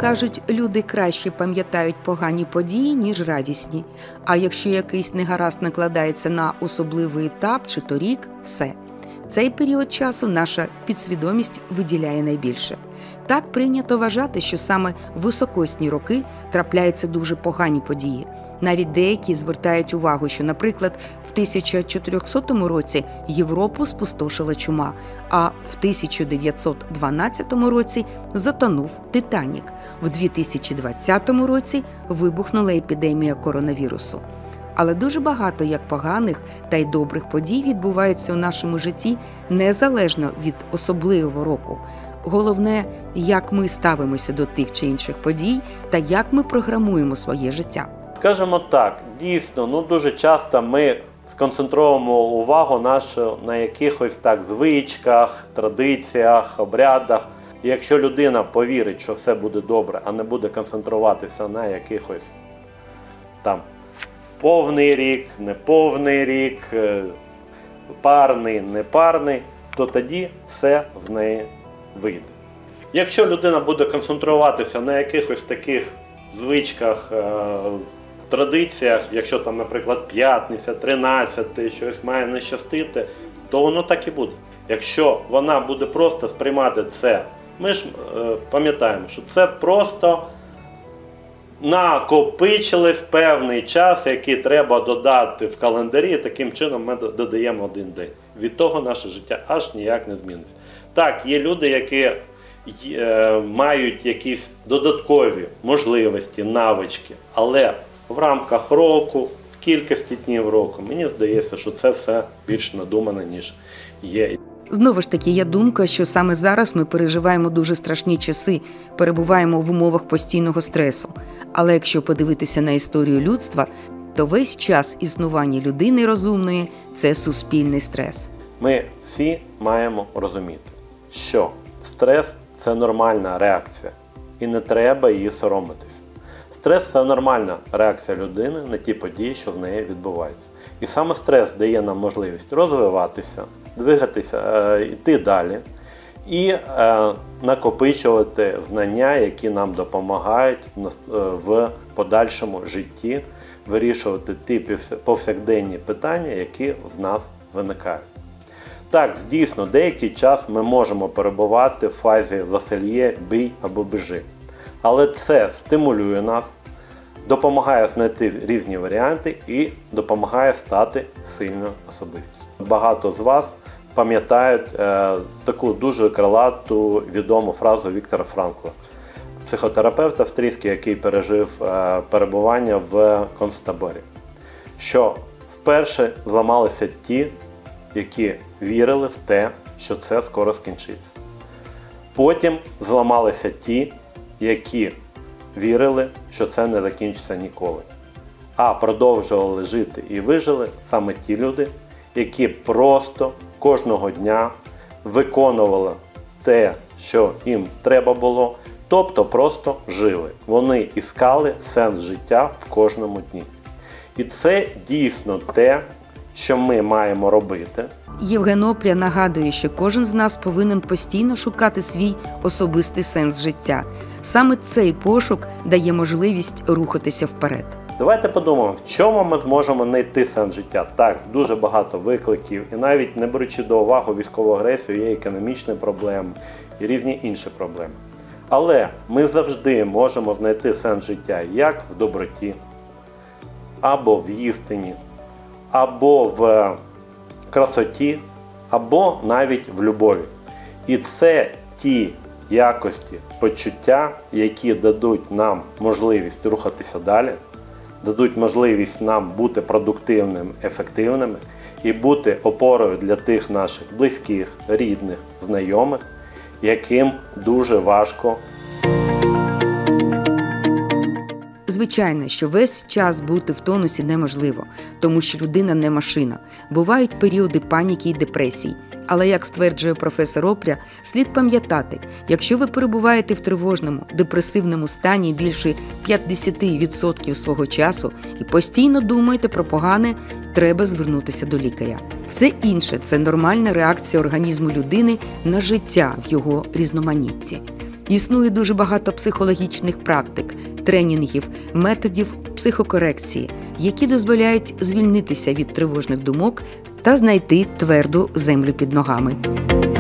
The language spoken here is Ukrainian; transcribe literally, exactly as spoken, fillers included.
кажуть, люди краще пам'ятають погані події, ніж радісні. А якщо якийсь негаразд накладається на особливий етап чи то рік – все. Цей період часу наша підсвідомість виділяє найбільше. Так прийнято вважати, що саме в високосні роки трапляються дуже погані події. Навіть деякі звертають увагу, що, наприклад, в тисяча чотирьохсотому році Європу спустошила чума, а в тисяча дев'ятсот дванадцятому році затонув «Титанік». В дві тисячі двадцятому році вибухнула епідемія коронавірусу. Але дуже багато як поганих, та й добрих подій відбуваються у нашому житті незалежно від особливого року. Головне, як ми ставимося до тих чи інших подій та як ми програмуємо своє життя. Скажімо так, дійсно, ну дуже часто ми сконцентруємо увагу нашу на якихось так звичках, традиціях, обрядах. І якщо людина повірить, що все буде добре, а не буде концентруватися на якихось там повний рік, неповний рік, парний, непарний, то тоді все в неї вийде. Якщо людина буде концентруватися на якихось таких звичках, традиціях, якщо там, наприклад, п'ятниця, тринадцяте, щось має не щастити, то воно так і буде. Якщо вона буде просто сприймати це, ми ж е, пам'ятаємо, що це просто накопичилось певний час, який треба додати в календарі, і таким чином ми додаємо один день. Від того наше життя аж ніяк не зміниться. Так, є люди, які е, мають якісь додаткові можливості, навички, але в рамках року, в кількості днів року, мені здається, що це все більш надумане, ніж є. Знову ж таки, є думка, що саме зараз ми переживаємо дуже страшні часи, перебуваємо в умовах постійного стресу. Але якщо подивитися на історію людства, то весь час існування людини розумної – це суспільний стрес. Ми всі маємо розуміти, що стрес – це нормальна реакція, і не треба її соромитись. Стрес – це нормальна реакція людини на ті події, що з нею відбуваються. І саме стрес дає нам можливість розвиватися, двигатися, йти далі і е, накопичувати знання, які нам допомагають в подальшому житті вирішувати ті повсякденні питання, які в нас виникають. Так, дійсно, деякий час ми можемо перебувати в фазі «засильє, бій або біжи». Але це стимулює нас, допомагає знайти різні варіанти і допомагає стати сильною особистістю. Багато з вас пам'ятають е, таку дуже крилату відому фразу Віктора Франкла, психотерапевт австрійський, який пережив е, перебування в концтаборі, що вперше зламалися ті, які вірили в те, що це скоро скінчиться. Потім зламалися ті, які вірили, що це не закінчиться ніколи. А продовжували жити і вижили саме ті люди, які просто кожного дня виконували те, що їм треба було, тобто просто жили. Вони іскали сенс життя в кожному дні. І це дійсно те, що ми маємо робити. Євген Опря нагадує, що кожен з нас повинен постійно шукати свій особистий сенс життя. Саме цей пошук дає можливість рухатися вперед. Давайте подумаємо, в чому ми зможемо знайти сенс життя. Так, дуже багато викликів, і навіть не беручи до уваги військову агресію, є економічні проблеми і різні інші проблеми. Але ми завжди можемо знайти сенс життя як в доброті, або в істині, або в красоті, або навіть в любові. І це ті якості, почуття, які дадуть нам можливість рухатися далі, дадуть можливість нам бути продуктивними, ефективними і бути опорою для тих наших близьких, рідних, знайомих, яким дуже важко. Звичайно, що весь час бути в тонусі неможливо, тому що людина не машина. Бувають періоди паніки і депресій. Але, як стверджує професор Опря, слід пам'ятати, якщо ви перебуваєте в тривожному, депресивному стані більше п'ятдесят відсотків свого часу і постійно думаєте про погане, треба звернутися до лікаря. Все інше – це нормальна реакція організму людини на життя в його різноманітті. Існує дуже багато психологічних практик, тренінгів, методів психокорекції, які дозволяють звільнитися від тривожних думок та знайти тверду землю під ногами.